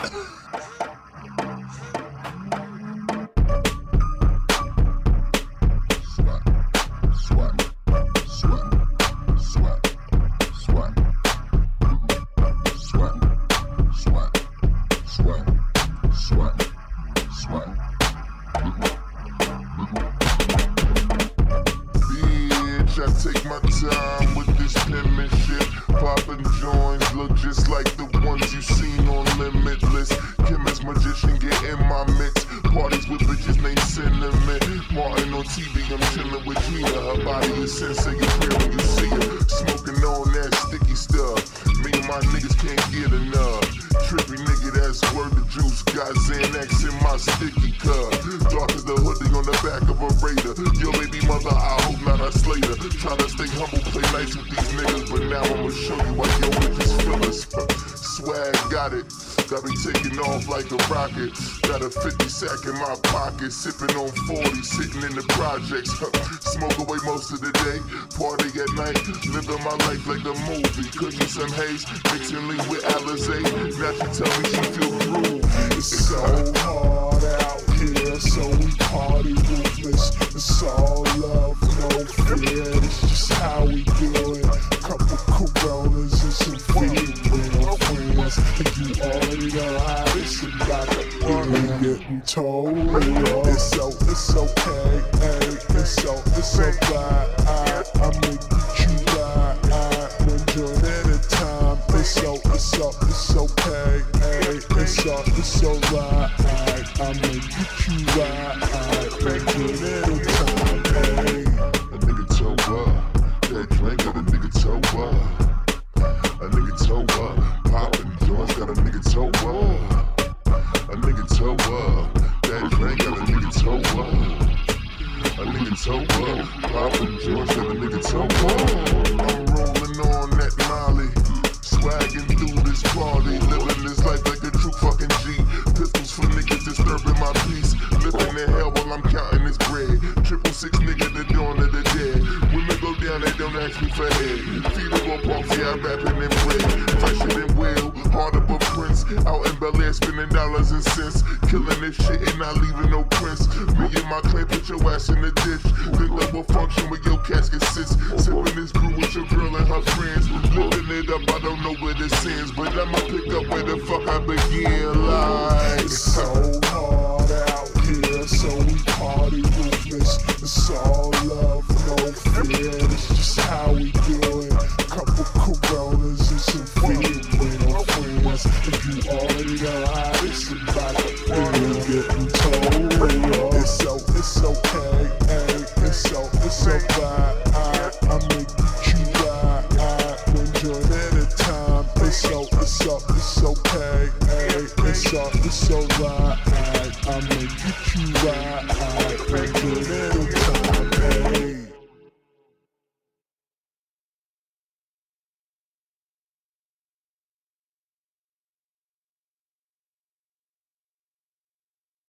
I take my time with this penmanship. Poppin' joints look just like the ones you seen on Limitless. Chemist magician get in my mix. Parties with bitches named Cinnamon. Martin on TV, I'm chillin' with Gina. Her body is sensei, you feel when you see her. Smoking on that sticky stuff. Me and my niggas can't get enough. Trippy nigga, that's word the juice. Got Xanax in my sticky cup. Dark as the hoodie on the back of a Raider. Yo baby mother, I hope not I slay her. Try to stay humble, play nice with these niggas, but now I'ma show you why yo bitches feel us. Swag got it, got me taking off like a rocket. Got a 50 sack in my pocket, sipping on 40, sitting in the projects. Smoke away most of the day, party at night, living my life like a movie. Cooking some haze, mixing lean with Alizé. Now she tell me she feel groovy. It's so hard out here, so we party ruthless. It's all love, no fear. It's just how we do it. Couple Coronas and some female friends, and you already know how it's about to end. Getting told it's okay, hey, it's alright. I make you ride. When you're at a time, it's okay, hey, it's alright. I make you ride. When you're at a time, hey. A nigga toe up, that drink got a nigga toe up. A nigga toe up, poppin' joints got a nigga toe up. A nigga toe up, that drink got a nigga toe up. A nigga toe up, poppin' joints got a nigga toe up. I'm rolling on that Molly, swaggin' through this party, living this life like a true fucking G. Pistols for niggas disturbing my peace, living in hell while I'm counting this bread. 666 nigga, the dawn of the dead. Women go down, they don't ask me for head. Feet up on pumps, yeah, I'm rapping in bread. Fresher than Will, harder but Prince. Out in Bel Air, spending dollars and cents. Killing this shit and not leaving no prints. Me and my clan, put your ass in the ditch. The double function where your casket sits. Sipping this brew with your girl and her friends. Living it up, I don't know where this ends, but I'ma pick up where the fuck I begin. Like, it's so hard out here, so we party ruthless. It's all love, no fear. It's just how we do it. Couple Coronas and some female friends, and you already know how it's about to end. Getting told it's okay, hey, it's alright. I make you ride. When you're at a time, it's okay, hey, it's alright. I make you ride.